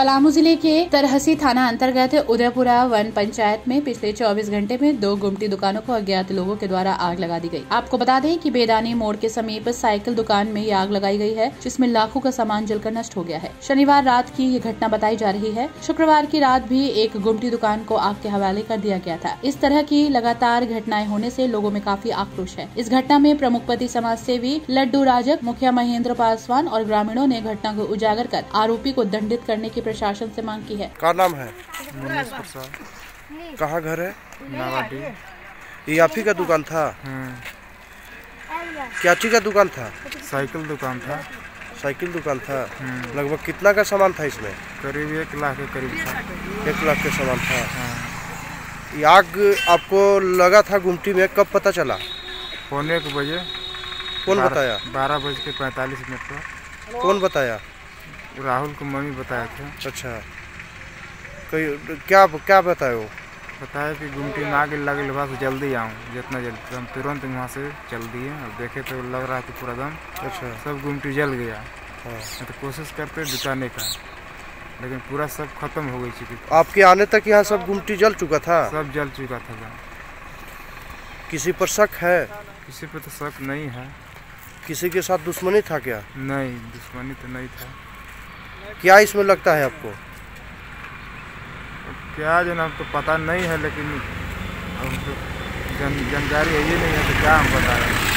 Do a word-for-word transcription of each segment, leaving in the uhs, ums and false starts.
पलामू जिले के तरहसी थाना अंतर्गत उदयपुरा वन पंचायत में पिछले चौबीस घंटे में दो गुमटी दुकानों को अज्ञात लोगों के द्वारा आग लगा दी गई। आपको बता दें कि बेदानी मोड़ के समीप साइकिल दुकान में ये आग लगाई गई है, जिसमें लाखों का सामान जलकर नष्ट हो गया है। शनिवार रात की ये घटना बताई जा रही है। शुक्रवार की रात भी एक गुमटी दुकान को आग के हवाले कर दिया गया था। इस तरह की लगातार घटनाएं होने से लोगों में काफी आक्रोश है। इस घटना में प्रमुखपति समाज सेवी लड्डू राजक, मुखिया महेंद्र पासवान और ग्रामीणों ने घटना को उजागर कर आरोपी को दंडित करने की प्रशासन से मांग की है। क्या नाम है? कहाँ घर है? नावाडी। ये आप ही का दुकान था? क्या चीज का दुकान था? साइकिल दुकान था। साइकिल दुकान था। लगभग कितना का सामान था इसमें? करीब एक लाख के करीब था। एक लाख का सामान था। ये आग आपको लगा था गुमटी में, कब पता चला? पौने एक बजे। कौन बताया? बारह बज के पैंतालीस मिनट पर। कौन बताया? राहुल को मम्मी बताया था। अच्छा, कोई क्या क्या बताया? वो बताया कि गुमटी में आगे लगे बस जल्दी आऊँ, जितना जल्दी। हम तुरंत वहाँ से चल दिए और देखे तो लग रहा था पूरा दम। अच्छा, सब गुमटी जल गया। हाँ। तो कोशिश करते जुटाने का, लेकिन पूरा सब खत्म हो गई चुकी। आपके आने तक यहाँ सब गुमटी जल चुका था? सब जल चुका था। किसी पर शक है? किसी पर तो शक नहीं है। किसी के साथ दुश्मनी था क्या? नहीं, दुश्मनी तो नहीं था। क्या इसमें लगता है आपको? क्या जो ना तो पता नहीं है, लेकिन तो जन जानकारी है ये नहीं है तो क्या हम बता रहे हैं।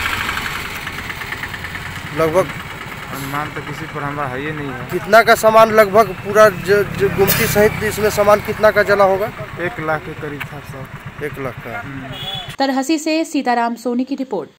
लगभग अनुमान तो किसी पर हमारा है ये नहीं है। कितना का सामान लगभग पूरा ज, ज, गुमटी सहित इसमें सामान कितना का जला होगा? एक लाख के करीब था सब। एक लाख का। तरहसी से सीताराम सोनी की रिपोर्ट।